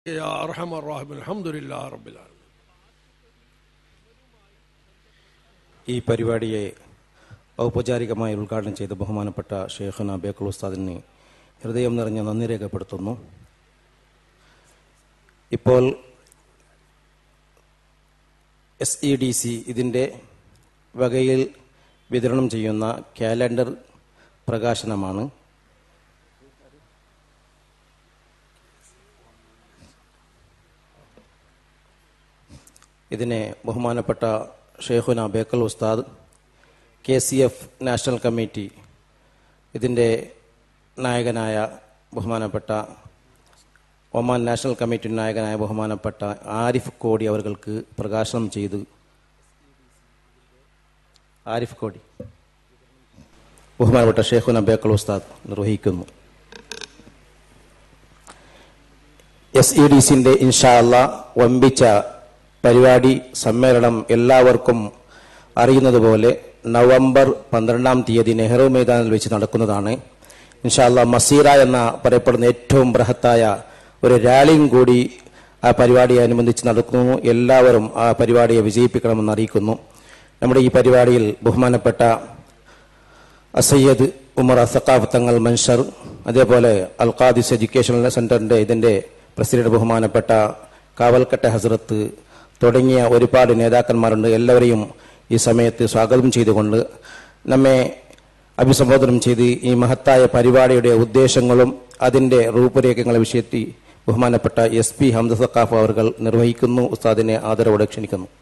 يا أرحم الراحمين الحمد لله رب العالمين. ഈ പരിപാടിയെ ഔപചാരികമായി ഉദ്ഘാടനം ചെയ്ത ബഹുമാനപ്പെട്ട ഷെയ്ഖുന ബേക്കൽ ഉസ്താദിന് ഹൃദയം നിറഞ്ഞ നന്ദി രേഖപ്പെടുത്തുന്നു. ഇപ്പോൾ SEDC ഇതിൻ്റെ വകയിൽ വിതരണം ചെയ്യുന്ന കാലണ്ടർ പ്രകാശനമാണ്. ഇതിനെ ബഹുമാനപ്പെട്ട ഷെയ്ഖുന ബേക്കൽ ഉസ്താദ്, KCF നാഷണൽ കമ്മിറ്റി ഇതിൻ്റെ നായകനായ ബഹുമാനപ്പെട്ട ഒമാൻ നാഷണൽ കമ്മിറ്റി നായകനായ ബഹുമാനപ്പെട്ട ആരിഫ് കോടി അവർക്ക് പ്രകാശനം ചെയ്ത് ബഹുമാനപ്പെട്ട ഷെയ്ഖുന ബേക്കൽ ഉസ്താദ് നിർവഹിക്കുന്നു. SEDCന്റെ ഇൻഷാ അല്ലാഹ് വമ്പിച്ച പരിപാടി സമ്മേളനം എല്ലാവർക്കും അറിയുന്നതുപോലെ നവംബർ 12 തീയതി നെഹ്റു മൈതാനിൽ വെച്ച് നടക്കുന്നതാണ്. ഇൻഷാ അല്ലാഹ് മസീറ എന്ന പറയപ്പെടുന്ന ഏറ്റവും ബൃഹത്തായ ഒരു റാലിയും കൂടി ആ പരിപാടിയെ അനുബന്ധിച്ച് നടക്കുന്നു. എല്ലാവരും ആ പരിപാടിയെ വിജയിപ്പിക്കണമെന്ന് അറിയിക്കുന്നു. നമ്മുടെ ഈ പരിപാടിയിൽ ബഹുമാനപ്പെട്ട അസയ്യദ് ഉമർ സഖാഫ് തങ്ങൾ മൻഷർ, അതേപോലെ അൽ ഖാദിസ് എഡ്യൂക്കേഷണൽ സെന്ററിന്റെ ഇതിന്റെ പ്രസിഡന്റ് ബഹുമാനപ്പെട്ട കാവൽക്കട്ട ഹസ്രത്ത് തുടങ്ങിയ ഒരുപാട് നേതാക്കന്മാരുണ്ട്. എല്ലാവരെയും ഈ സമയത്ത് സ്വാഗതം ചെയ്തുകൊണ്ട് നമ്മെ അഭിസംബോധനം ചെയ്ത് ഈ മഹത്തായ പരിപാടിയുടെ ഉദ്ദേശങ്ങളും അതിൻ്റെ രൂപരേഖങ്ങളെ വിഷയത്തിൽ ബഹുമാനപ്പെട്ട SP ഹംദ സഖാഫ് അവർ നിർവഹിക്കുന്നു. ഉസ്താദിനെ ആദരവോടെ ക്ഷണിക്കുന്നു.